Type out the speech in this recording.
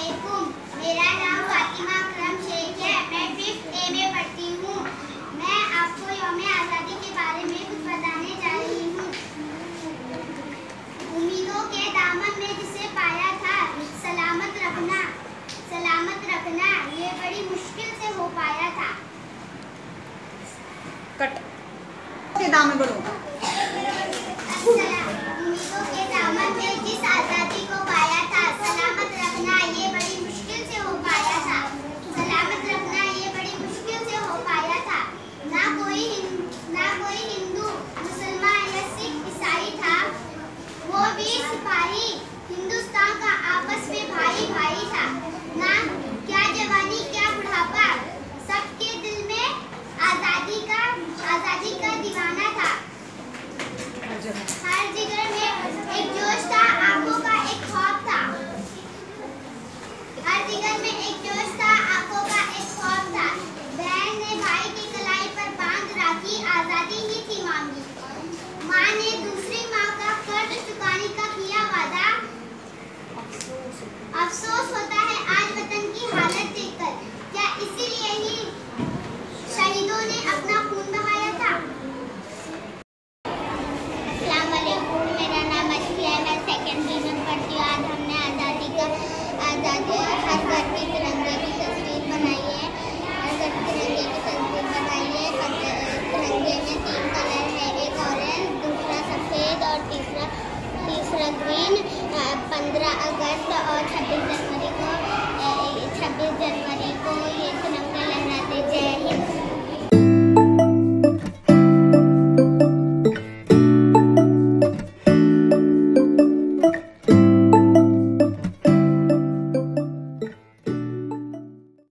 वालेकुम। मेरा नाम फातिमा है। मैं 5th A में पढ़ती हूँ। मैं आपको यौम आज़ादी के बारे में कुछ बताने जा रही हूँ। उम्मीदों के दामन में जिसे पाया था, सलामत रखना ये बड़ी मुश्किल से हो पाया था। कट के दामन बोलो। उम्मीदों के दामन में जिस आज़ादी को पाया था, सलामत रखना ये बड़ी मुश्किल से हो पाया था। सलामत रखना ये बड़ी मुश्किल से हो पाया था। ना कोई हिंदू, मुसलमान या सिख ईसाई था। वो भी सिपाही हिंदुस्तान का आपस में भाई भाई था। ना क्या जवानी क्या बुढ़ापा, सबके दिल में आज़ादी का दीवाना था। हर जिगर में एक जोश था, आंखों का एक ख्वाब था। हर जिगर में एक जोश था, आंखों का एक ख्वाब था। बहन ने भाई की कलाई पर बांध राखी, आज़ादी ही थी मांगी। माँ ने